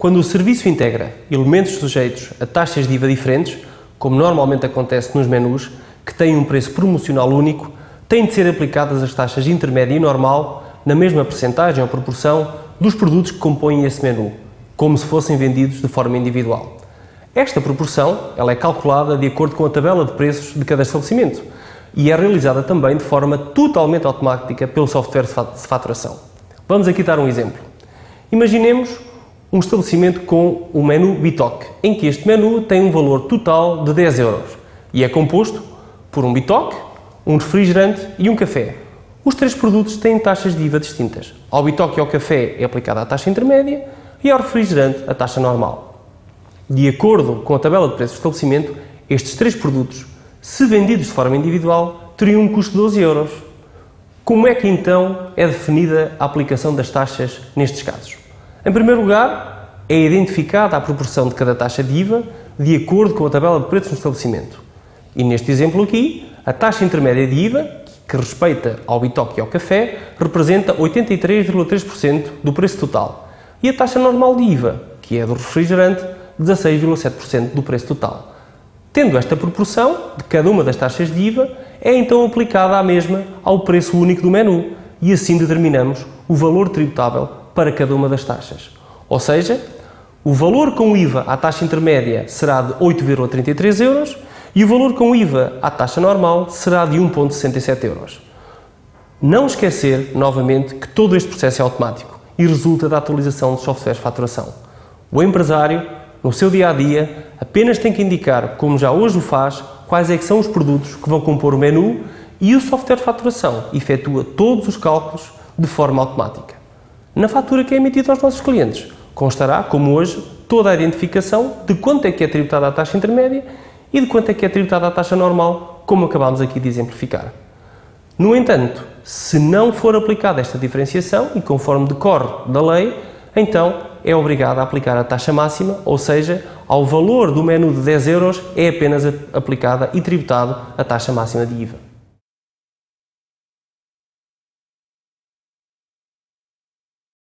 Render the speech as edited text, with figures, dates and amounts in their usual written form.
Quando o serviço integra elementos sujeitos a taxas de IVA diferentes, como normalmente acontece nos menus, que têm um preço promocional único, têm de ser aplicadas as taxas intermédia e normal na mesma percentagem ou proporção dos produtos que compõem esse menu, como se fossem vendidos de forma individual. Esta proporção ela é calculada de acordo com a tabela de preços de cada estabelecimento e é realizada também de forma totalmente automática pelo software de faturação. Vamos aqui dar um exemplo. Imaginemos um estabelecimento com o menu Bitoque, em que este menu tem um valor total de 10 euros e é composto por um bitoque, um refrigerante e um café. Os três produtos têm taxas de IVA distintas. Ao bitoque e ao café é aplicada a taxa intermédia e ao refrigerante a taxa normal. De acordo com a tabela de preços do estabelecimento, estes três produtos, se vendidos de forma individual, teriam um custo de 12 euros. Como é que então é definida a aplicação das taxas nestes casos? Em primeiro lugar, é identificada a proporção de cada taxa de IVA de acordo com a tabela de preços no estabelecimento. E neste exemplo aqui, a taxa intermédia de IVA, que respeita ao bitoque e ao café, representa 83,3% do preço total. E a taxa normal de IVA, que é do refrigerante, 16,7% do preço total. Tendo esta proporção de cada uma das taxas de IVA, é então aplicada a mesma ao preço único do menu e assim determinamos o valor tributável para cada uma das taxas. Ou seja, o valor com IVA à taxa intermédia será de 8,33 euros e o valor com IVA à taxa normal será de 1,67 euros. Não esquecer, novamente, que todo este processo é automático e resulta da atualização dos softwares de faturação. O empresário, no seu dia-a-dia, apenas tem que indicar, como já hoje o faz, quais é que são os produtos que vão compor o menu e o software de faturação efetua todos os cálculos de forma automática. Na fatura que é emitida aos nossos clientes, constará, como hoje, toda a identificação de quanto é que é tributada a taxa intermédia e de quanto é que é tributada a taxa normal, como acabámos aqui de exemplificar. No entanto, se não for aplicada esta diferenciação e conforme decorre da lei, então é obrigado a aplicar a taxa máxima, ou seja, ao valor do menu de 10 euros é apenas aplicada e tributado a taxa máxima de IVA.